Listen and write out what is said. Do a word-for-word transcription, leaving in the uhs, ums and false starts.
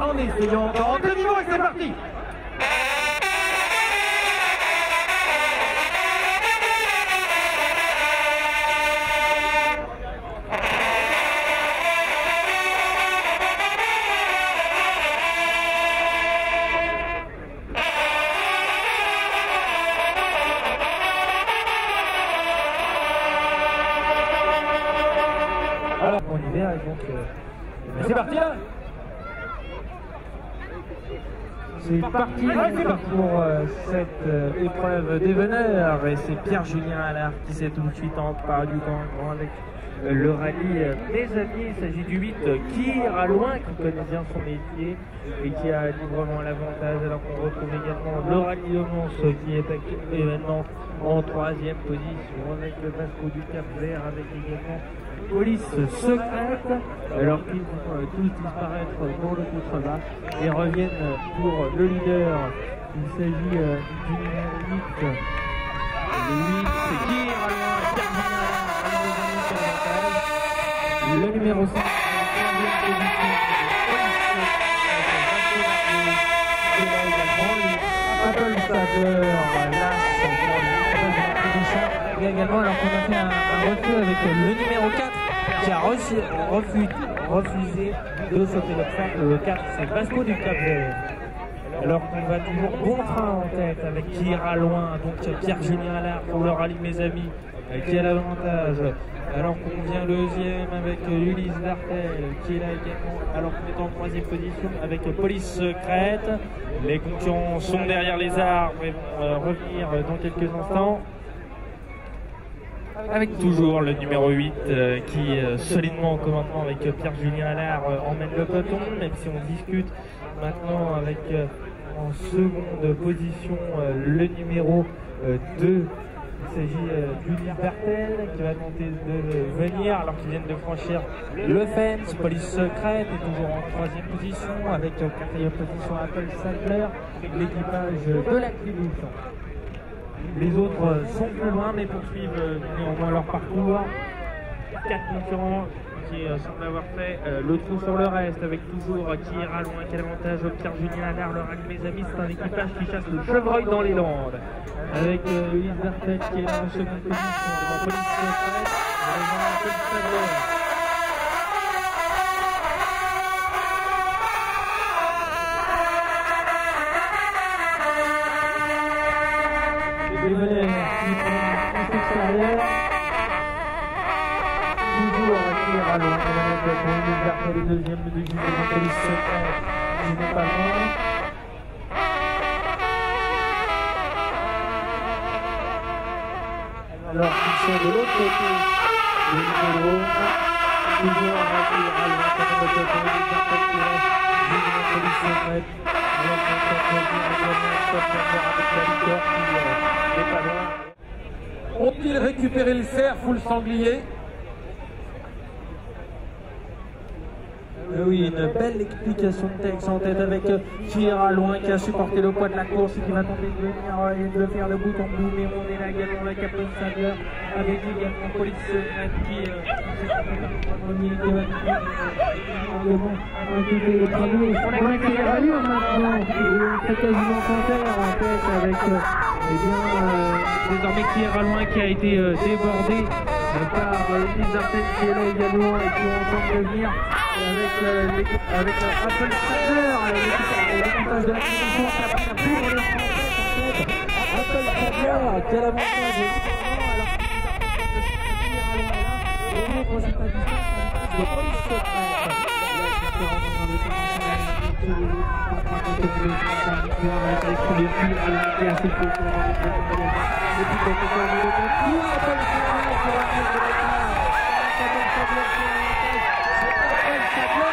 en essayant de rentrer le niveau et c'est parti. En hiver, et donc euh, C'est parti là. c'est parti pour euh, cette euh, épreuve d'Eveneur et c'est Pierre-Julien Allard qui s'est tout de suite emparé du camp avec euh, le rallye euh, des amis. Il s'agit du huit euh, qui ira loin, qui connaît bien son métier et qui a librement l'avantage, alors qu'on retrouve également le rallye de Mons qui est actuellement en troisième position avec le Vasco du Cap Vert, avec également Police Secrète, alors qu'ils vont euh, tous disparaître dans le contrebas et reviennent pour le leader. Il s'agit euh, du numéro huit. Le huit, c'est qui ira loin, le numéro cinq, quinzième position. Apple Stadler, là, et également, alors qu'on a fait un, un refus avec le numéro quatre qui a reçu, refus, refusé de sauter l'obstacle. Le quatre, c'est Vasco du Cap Vert. Alors qu'on va toujours bon train en tête avec qui ira loin, donc Pierre-Julien Allard pour le rallye mes amis, qui a l'avantage. Alors qu'on vient deuxième avec Ulysse Dartel qui est là également, alors qu'on est en troisième position avec Police Secrète. Les concurrents sont derrière les arbres et vont euh, revenir dans quelques instants. Avec toujours le numéro huit euh, qui euh, solidement en commandement avec euh, Pierre-Julien Allard euh, emmène le peloton, même si on discute maintenant avec euh, en seconde position euh, le numéro euh, deux. Il s'agit euh, d'Ulysse Dartel qui va tenter de venir alors qu'ils viennent de franchir le fence. Police Secrète est toujours en troisième position avec en quatrième position Apple Stadler, l'équipage de la Clinique. Les autres sont plus loin mais poursuivent néanmoins leur parcours. Quatre concurrents qui semblent avoir fait euh, le trou sur le reste avec toujours euh, qui ira loin, quel avantage Pierre-Julien Allard, le rallye mes amis, c'est un équipage qui chasse le chevreuil dans les Landes avec euh, Ulysse Dartel qui est là en seconde position devant Police Secrète et devant Apple Stadler. Les Veneurs qui prennent en extérieur. Toujours qui ira loin, on va mettre pour Ulysse Dartel le deuxième, le deuxième devant Police Secrète, qui n'est pas loin. Alors qu'ils sont de l'autre côté, le numéro toujours qui ira loin, on va mettre pour Ulysse Dartel qui reste devant Police Secrète. Ont-ils récupéré le cerf ou le sanglier? Oui, une belle explication de texte en tête avec qui ira loin, qui a supporté le poids de la course et qui va tenter de venir et de faire le bout en bout. Mais on est là également avec Apple Stadler, avec également Police Secrète qui est premier qui va occuper les premiers. On a qui ira loin maintenant, il fait quasiment contraire en tête avec eh bien, euh, désormais qui ira loin qui a été euh, débordé par Ulysse Dartel qui est là également et qui vont entendre venir. Avec, euh, avec euh, Apple Stadler, l'avantage de la position qui appartient plus pour le français. Apple Stadler, quel avantage alors qu'il est prochaine à distance de Police Secrète. Apple Stadler